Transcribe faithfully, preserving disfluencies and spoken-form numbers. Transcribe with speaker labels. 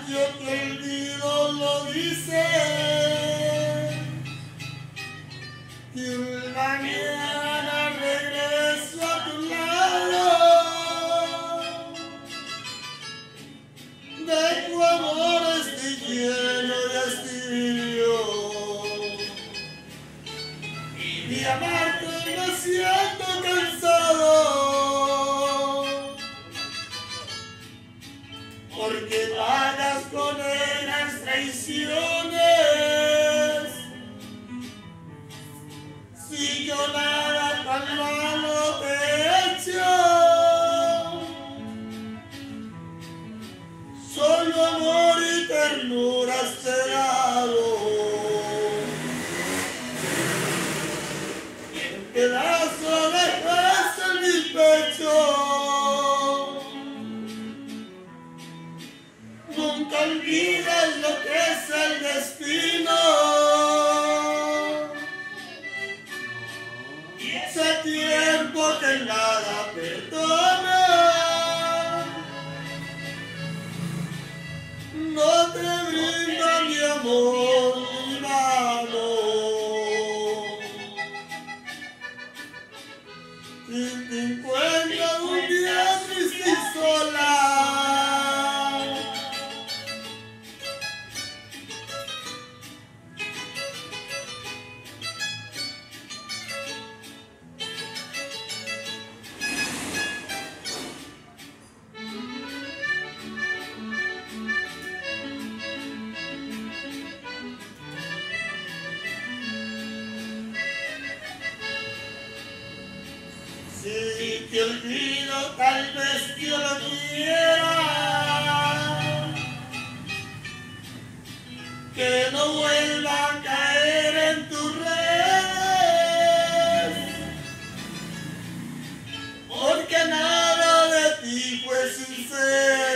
Speaker 1: Yo te olvido, lo dice, que una mañana regreso a tu lado, de tu amor estoy lleno de hastío, y de amarte me siento cansado, porque pagas con ellas traiciones. Si yo nada tan malo te he hecho, solo amor y ternuras te he dado. Y un pedazo dejaste en mi pecho. Nunca olvides lo que es el destino. Y ese tiempo que nada perdona. No te brinda mi amor mi mano. Y te encuentras un día triste y sola. Si te olvido, tal vez yo lo quiera, que no vuelva a caer en tus redes, porque nada de ti fue sincero.